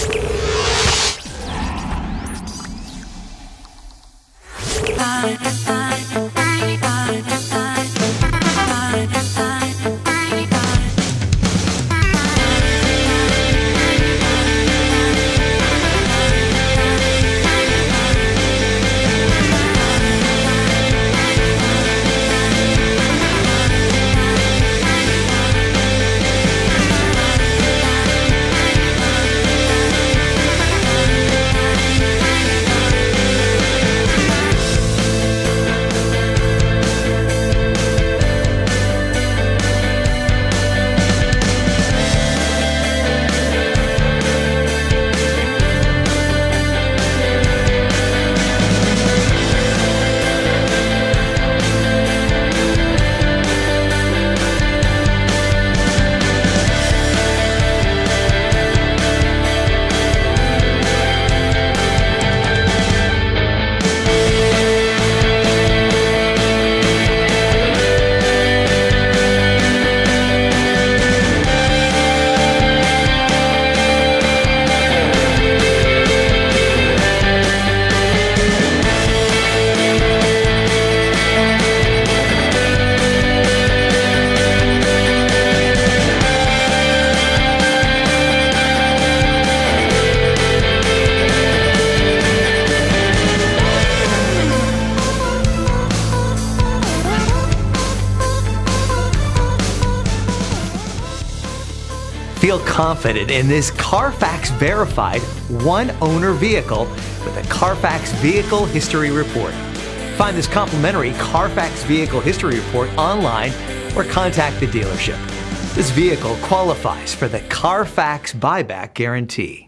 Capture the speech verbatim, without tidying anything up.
Feel confident in this Carfax verified one-owner vehicle with a Carfax Vehicle History Report. Find this complimentary Carfax Vehicle History Report online or contact the dealership. This vehicle qualifies for the Carfax Buyback Guarantee.